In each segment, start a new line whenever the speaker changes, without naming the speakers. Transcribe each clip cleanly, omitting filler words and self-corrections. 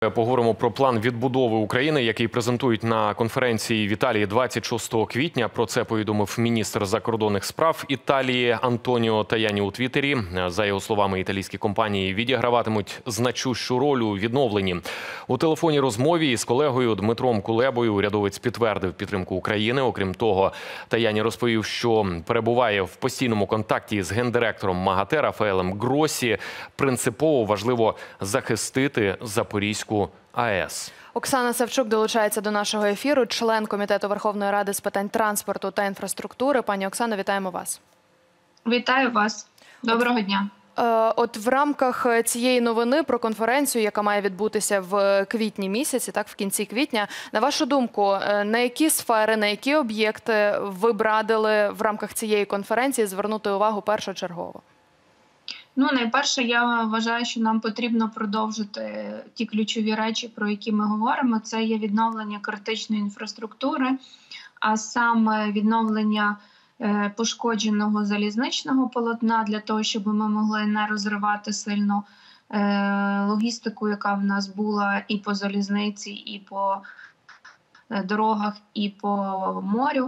Поговоримо про план відбудови України, який презентують на конференції в Італії 26 квітня. Про це повідомив міністр закордонних справ Італії Антоніо Таяні у Твіттері. За його словами, італійські компанії відіграватимуть значущу роль у відновленні. У телефонній розмові із колегою Дмитром Кулебою урядовець підтвердив підтримку України. Окрім того, Таяні розповів, що перебуває в постійному контакті з гендиректором МАГАТЕ Рафаелем Гросі. Принципово важливо захистити Запорізьку АЕС.
Оксана Савчук долучається до нашого ефіру, член Комітету Верховної Ради з питань транспорту та інфраструктури. Пані Оксано, вітаємо вас.
Вітаю вас. Доброго дня.
От в рамках цієї новини про конференцію, яка має відбутися в квітні місяці, так, в кінці квітня, на вашу думку, на які сфери, на які об'єкти ви б радили в рамках цієї конференції звернути увагу першочергово?
Найперше, я вважаю, що нам потрібно продовжити ті ключові речі, про які ми говоримо. Це є відновлення критичної інфраструктури, а саме відновлення пошкодженого залізничного полотна, для того, щоб ми могли не розривати сильно логістику, яка в нас була і по залізниці, і по дорогах, і по морю.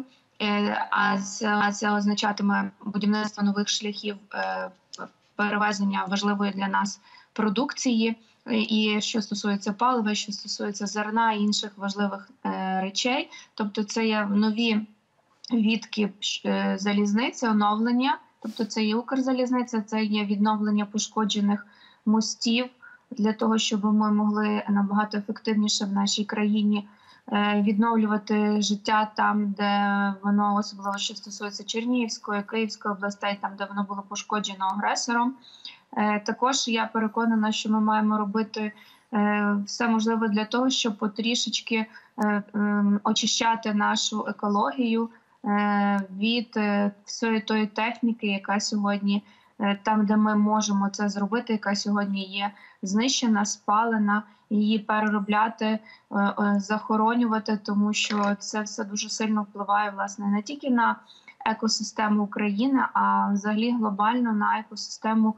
А це означатиме будівництво нових шляхів перевезення важливої для нас продукції, і що стосується палива, що стосується зерна і інших важливих речей. Тобто це є нові відки залізниці, оновлення, тобто це є Укрзалізниця, це є відновлення пошкоджених мостів, для того, щоб ми могли набагато ефективніше в нашій країні відновлювати життя там, де воно, особливо що стосується Чернігівської, Київської областей, там, де воно було пошкоджено агресором. Також я переконана, що ми маємо робити все можливе для того, щоб потрішечки очищати нашу екологію від всієї тої техніки, яка сьогодні, там, де ми можемо це зробити, яка сьогодні є знищена, спалена, її переробляти, захоронювати, тому що це все дуже сильно впливає, власне, не тільки на екосистему України, а взагалі глобально на екосистему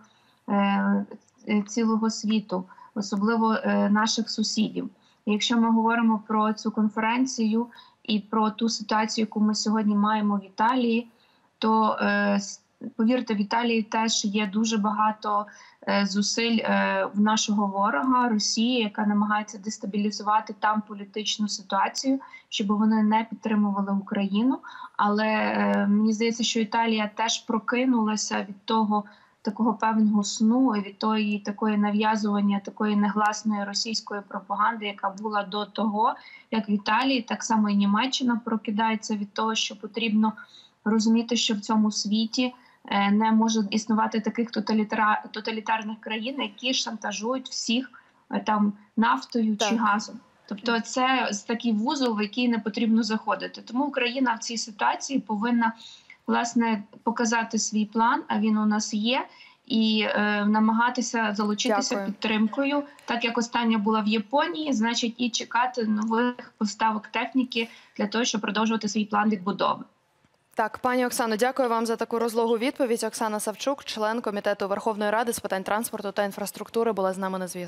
цілого світу, особливо наших сусідів. І якщо ми говоримо про цю конференцію і про ту ситуацію, яку ми сьогодні маємо в Італії, то повірте, в Італії теж є дуже багато зусиль в нашого ворога Росії, яка намагається дестабілізувати там політичну ситуацію, щоб вони не підтримували Україну. Але мені здається, що Італія теж прокинулася від того такого певного сну і від такої нав'язування, такої негласної російської пропаганди, яка була до того, як в Італії, так само і Німеччина прокидається від того, що потрібно розуміти, що в цьому світі не може існувати таких тоталітарних країн, які шантажують всіх там нафтою чи газом. Тобто це такий вузол, в який не потрібно заходити. Тому Україна в цій ситуації повинна, власне, показати свій план, а він у нас є, і намагатися залучитися підтримкою. Так як остання була в Японії, значить і чекати нових поставок техніки для того, щоб продовжувати свій план відбудови.
Так, пані Оксано, дякую вам за таку розлогу відповідь. Оксана Савчук, член Комітету Верховної Ради з питань транспорту та інфраструктури, була з нами на зв'язку.